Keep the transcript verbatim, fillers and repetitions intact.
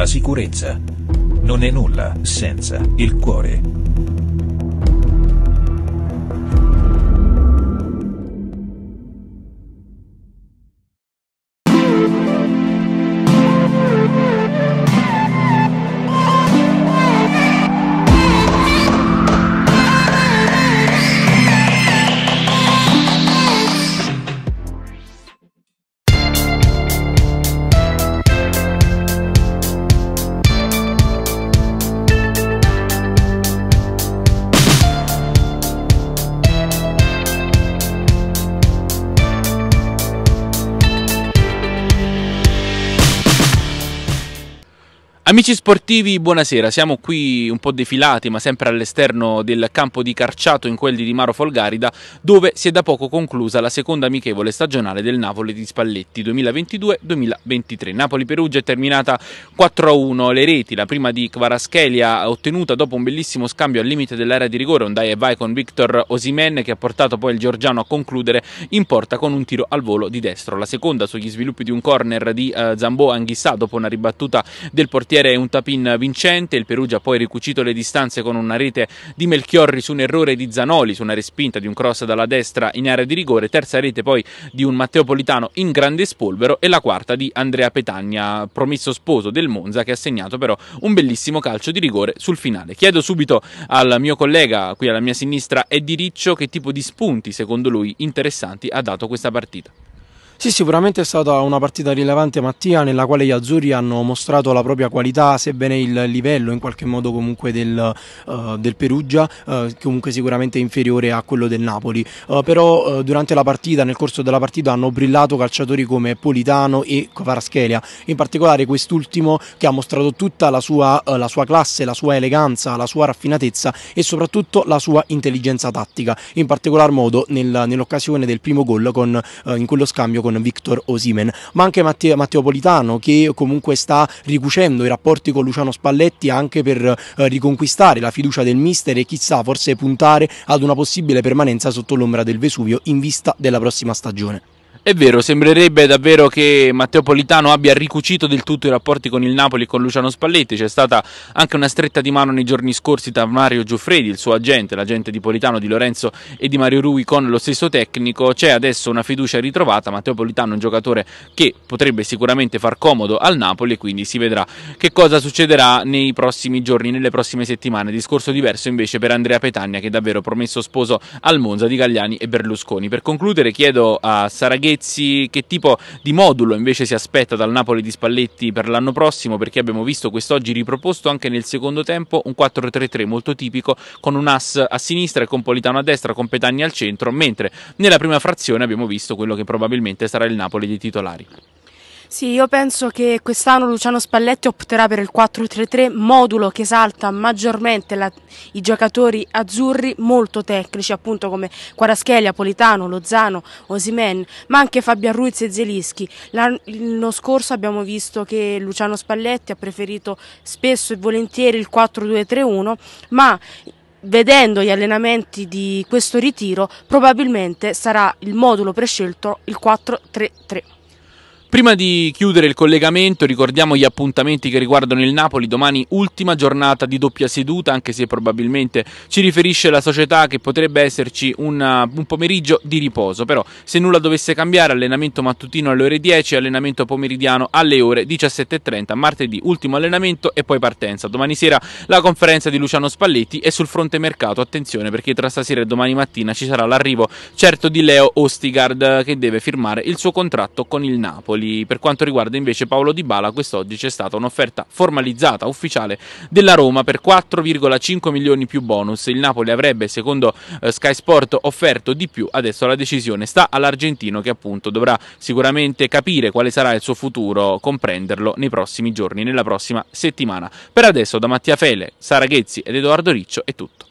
sicurezza. Non è nulla senza il cuore. Amici sportivi, buonasera. Siamo qui un po' defilati, ma sempre all'esterno del campo di Carciato in quelli di Maro Folgarida, dove si è da poco conclusa la seconda amichevole stagionale del Napoli di Spalletti duemilaventidue duemilaventitré. Napoli-Perugia è terminata quattro a uno. Le reti, la prima di Kvaratskhelia, ottenuta dopo un bellissimo scambio al limite dell'area di rigore, un dai e vai con Victor Osimhen, che ha portato poi il georgiano a concludere in porta con un tiro al volo di destro. La seconda sugli sviluppi di un corner di uh, Zambo Anghissà dopo una ribattuta del portiere è un tap-in vincente. Il Perugia ha poi ricucito le distanze con una rete di Melchiorri su un errore di Zanoli, su una respinta di un cross dalla destra in area di rigore. Terza rete poi di un Matteo Politano in grande spolvero, e la quarta di Andrea Petagna, promesso sposo del Monza, che ha segnato però un bellissimo calcio di rigore sul finale. Chiedo subito al mio collega qui alla mia sinistra, Eddie Riccio, che tipo di spunti secondo lui interessanti ha dato questa partita. Sì, sicuramente è stata una partita rilevante, Mattia, nella quale gli azzurri hanno mostrato la propria qualità, sebbene il livello in qualche modo comunque del, uh, del Perugia uh, comunque sicuramente inferiore a quello del Napoli, uh, però uh, durante la partita, nel corso della partita, hanno brillato calciatori come Politano e Kvaratskhelia, in particolare quest'ultimo che ha mostrato tutta la sua, uh, la sua classe, la sua eleganza, la sua raffinatezza e soprattutto la sua intelligenza tattica, in particolar modo nel, nell'occasione del primo gol con, uh, in quello scambio con con Victor Osimhen, ma anche Matteo, Matteo Politano, che comunque sta ricucendo i rapporti con Luciano Spalletti anche per eh, riconquistare la fiducia del mister e chissà forse puntare ad una possibile permanenza sotto l'ombra del Vesuvio in vista della prossima stagione. È vero, sembrerebbe davvero che Matteo Politano abbia ricucito del tutto i rapporti con il Napoli e con Luciano Spalletti. C'è stata anche una stretta di mano nei giorni scorsi tra Mario Giuffredi, il suo agente, l'agente di Politano, di Lorenzo e di Mario Rui, con lo stesso tecnico. C'è adesso una fiducia ritrovata. Matteo Politano è un giocatore che potrebbe sicuramente far comodo al Napoli, e quindi si vedrà che cosa succederà nei prossimi giorni, nelle prossime settimane. Discorso diverso invece per Andrea Petagna, che è davvero promesso sposo al Monza di Galliani e Berlusconi. Per concludere chiedo a Saraghezzi che tipo di modulo invece si aspetta dal Napoli di Spalletti per l'anno prossimo, perché abbiamo visto quest'oggi riproposto anche nel secondo tempo un quattro tre tre molto tipico, con un ass a sinistra e con Politano a destra, con Petagna al centro, mentre nella prima frazione abbiamo visto quello che probabilmente sarà il Napoli dei titolari. Sì, io penso che quest'anno Luciano Spalletti opterà per il quattro tre tre, modulo che esalta maggiormente la, i giocatori azzurri molto tecnici, appunto come Kvaratskhelia, Politano, Lozano, Osimhen, ma anche Fabian Ruiz e Zielinski. L'anno scorso abbiamo visto che Luciano Spalletti ha preferito spesso e volentieri il quattro due tre uno, ma vedendo gli allenamenti di questo ritiro probabilmente sarà il modulo prescelto il quattro tre tre. Prima di chiudere il collegamento ricordiamo gli appuntamenti che riguardano il Napoli. Domani ultima giornata di doppia seduta, anche se probabilmente ci riferisce la società che potrebbe esserci una, un pomeriggio di riposo, però se nulla dovesse cambiare, allenamento mattutino alle ore dieci, allenamento pomeridiano alle ore diciassette e trenta, martedì ultimo allenamento e poi partenza. Domani sera la conferenza di Luciano Spalletti, e sul fronte mercato attenzione, perché tra stasera e domani mattina ci sarà l'arrivo certo di Leo Ostigard, che deve firmare il suo contratto con il Napoli. Per quanto riguarda invece Paolo Dybala, quest'oggi c'è stata un'offerta formalizzata, ufficiale, della Roma per quattro virgola cinque milioni più bonus. Il Napoli avrebbe, secondo eh, Sky Sport, offerto di più. Adesso la decisione sta all'argentino, che appunto dovrà sicuramente capire quale sarà il suo futuro, comprenderlo nei prossimi giorni, nella prossima settimana. Per adesso da Mattia Fele, Saraghezzi ed Edoardo Riccio è tutto.